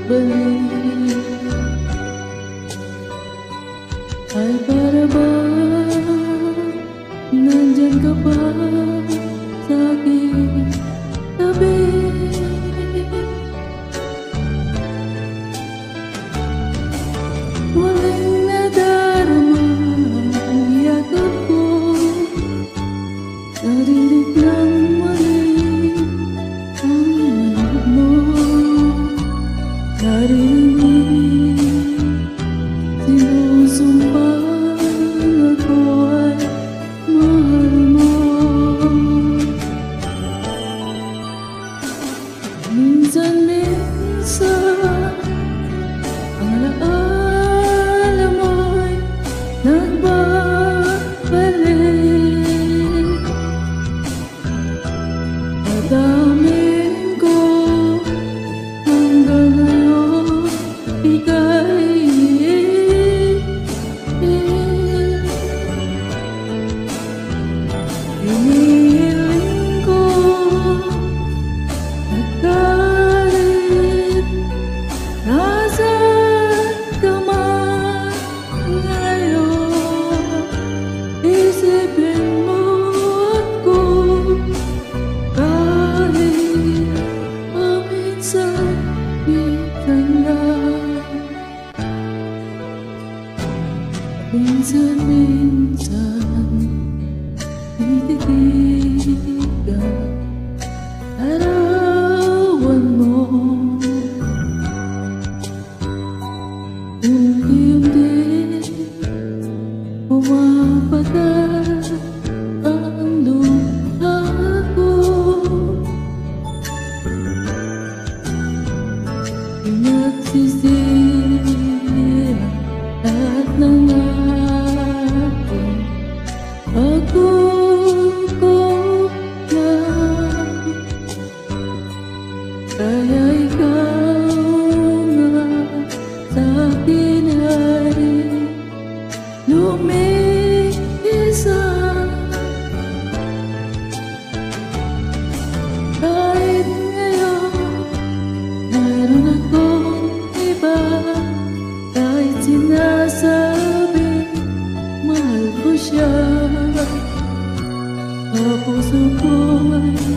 balik. Ay para ba nandyan ka pa sa aking tabi? Walang nadarama ang yakap ko, narinig ng mali ang manog mo, narinig sinusumpang ako ay mahal mo. Minsan ang alaala mo'y nagbabalik. Dadamin ko hanggang ngayon ika'y hinihiling ko nagkalit. Nasaan ka man ngayon? Isipin mo ako kahit paminsan-minsan lang. Minsan-minsan tititig ang larawan mo. Unti-unti pumapatak ang luha ko. Pinagsisira lahat ng aking pagkukulang. Kaya ikaw nga sa'kin ay lumihisa. Kahit ngayon mayroon akong iba, kahit sinasabi mahal ko siya, ang puso ko ay